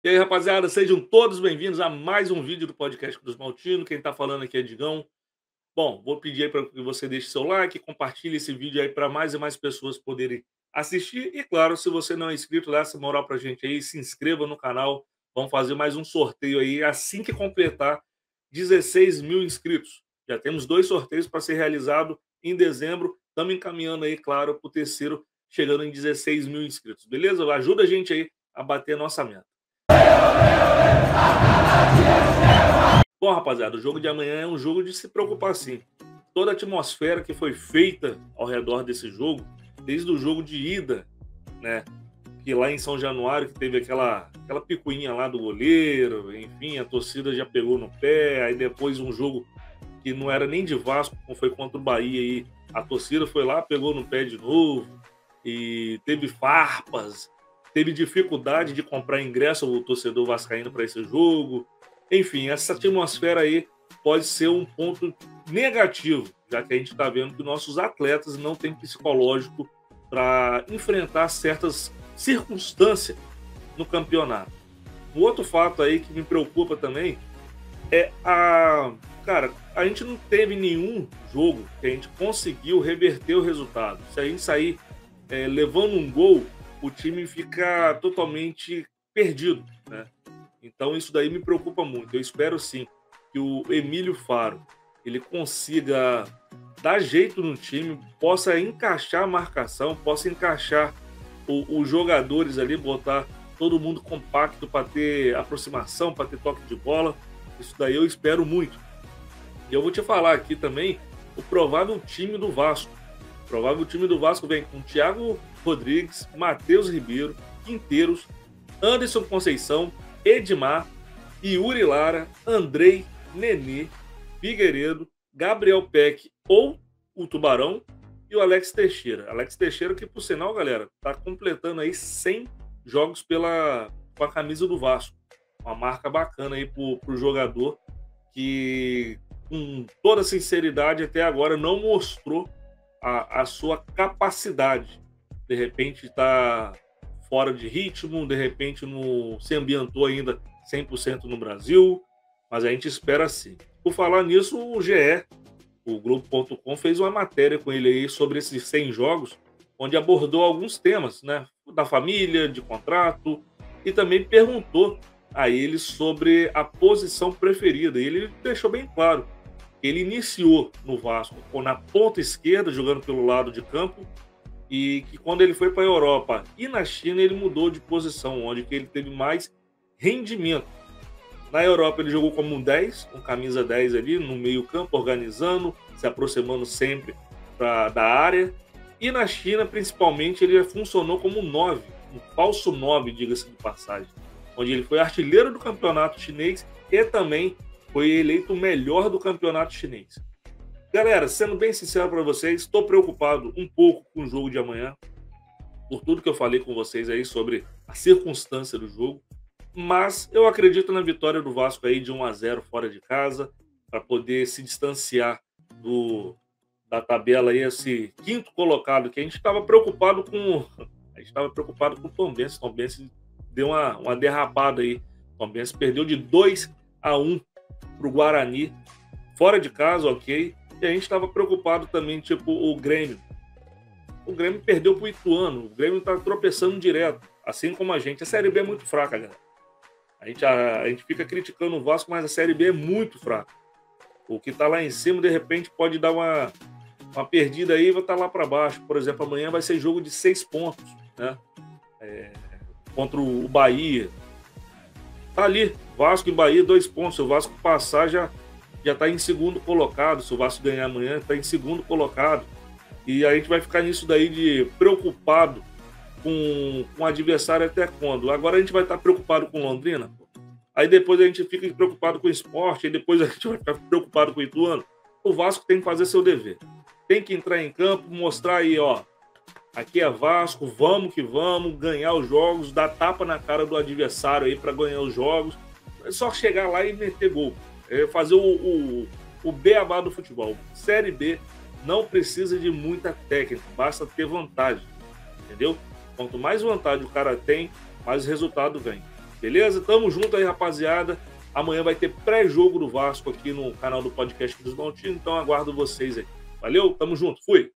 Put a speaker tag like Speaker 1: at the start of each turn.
Speaker 1: E aí, rapaziada, sejam todos bem-vindos a mais um vídeo do podcast dos Maltino. Quem tá falando aqui é Digão. Bom, vou pedir aí para que você deixe seu like, compartilhe esse vídeo aí para mais e mais pessoas poderem assistir. E claro, se você não é inscrito, dá essa moral pra gente aí, se inscreva no canal. Vamos fazer mais um sorteio aí assim que completar 16 mil inscritos. Já temos 2 sorteios para ser realizado em dezembro. Estamos encaminhando aí, claro, para o terceiro, chegando em 16 mil inscritos. Beleza? Ajuda a gente aí a bater a nossa meta. Bom, rapaziada, o jogo de amanhã é um jogo de se preocupar sim. Toda a atmosfera que foi feita ao redor desse jogo, desde o jogo de ida, né? Que lá em São Januário, que teve aquela picuinha lá do goleiro, enfim, a torcida já pegou no pé, aí depois um jogo que não era nem de Vasco, como foi contra o Bahia aí, a torcida foi lá, pegou no pé de novo, e teve farpas, teve dificuldade de comprar ingresso o torcedor vascaíno para esse jogo. Enfim, essa atmosfera aí pode ser um ponto negativo, já que a gente está vendo que nossos atletas não têm psicológico para enfrentar certas circunstâncias no campeonato. Um outro fato aí que me preocupa também é Cara, a gente não teve nenhum jogo que a gente conseguiu reverter o resultado. Se a gente sair levando um gol, o time fica totalmente perdido, né? Então isso daí me preocupa muito. Eu espero sim que o Emílio Faro ele consiga dar jeito no time, possa encaixar a marcação, possa encaixar os jogadores ali, botar todo mundo compacto para ter aproximação, para ter toque de bola. Isso daí eu espero muito. E eu vou te falar aqui também o provável time do Vasco. O provável time do Vasco vem com Thiago Rodrigues, Matheus Ribeiro, Quinteiros, Anderson Conceição, Edmar, Yuri Lara, Andrei, Nenê, Figueiredo, Gabriel Peck ou o Tubarão e o Alex Teixeira. Alex Teixeira que, por sinal, galera, tá completando aí 100 jogos com a camisa do Vasco. Uma marca bacana aí pro jogador que, com toda sinceridade, até agora não mostrou a sua capacidade. De repente está fora de ritmo, de repente não se ambientou ainda 100% no Brasil, mas a gente espera sim. Por falar nisso, o GE, o Globo.com, fez uma matéria com ele aí sobre esses 100 jogos, onde abordou alguns temas, né, da família, de contrato, e também perguntou a ele sobre a posição preferida. E ele deixou bem claro que ele iniciou no Vasco na ponta esquerda, jogando pelo lado de campo, e que quando ele foi para a Europa e na China ele mudou de posição, onde que ele teve mais rendimento. Na Europa ele jogou como um 10, com camisa 10 ali no meio campo, organizando, se aproximando sempre da área. E na China, principalmente, ele funcionou como um 9, um falso 9, diga-se de passagem, onde ele foi artilheiro do campeonato chinês e também foi eleito o melhor do campeonato chinês. Galera, sendo bem sincero para vocês, estou preocupado um pouco com o jogo de amanhã, por tudo que eu falei com vocês aí sobre a circunstância do jogo, mas eu acredito na vitória do Vasco aí de 1-0 fora de casa, para poder se distanciar da tabela aí, esse quinto colocado, que a gente estava preocupado com. A gente estava preocupado com o Tombense. O Tombense deu uma derrapada aí. O Tombense perdeu de 2-1 para o Guarani, fora de casa, ok. E a gente estava preocupado também, tipo, o Grêmio. O Grêmio perdeu para o Ituano. O Grêmio está tropeçando direto, assim como a gente. A Série B é muito fraca, galera. A gente fica criticando o Vasco, mas a Série B é muito fraca. O que está lá em cima, de repente, pode dar uma perdida aí e vai estar lá para baixo. Por exemplo, amanhã vai ser jogo de 6 pontos, né? Contra o Bahia. Tá ali, Vasco e Bahia, 2 pontos. Se o Vasco passar, já está em segundo colocado. Se o Vasco ganhar amanhã, está em segundo colocado. E a gente vai ficar nisso daí de preocupado com o adversário até quando? Agora a gente vai estar preocupado com Londrina, pô. Aí depois a gente fica preocupado com o Sport, e depois a gente vai ficar preocupado com o Ituano. O Vasco tem que fazer seu dever. Tem que entrar em campo, mostrar aí, ó, aqui é Vasco, vamos que vamos, ganhar os jogos, dar tapa na cara do adversário aí para ganhar os jogos. É só chegar lá e meter gol. Fazer o beabá do futebol. Série B não precisa de muita técnica, basta ter vantagem, entendeu? Quanto mais vantagem o cara tem, mais resultado vem. Beleza? Tamo junto aí, rapaziada. Amanhã vai ter pré-jogo do Vasco aqui no canal do Podcast dos Maltinos, então aguardo vocês aí. Valeu, tamo junto, fui!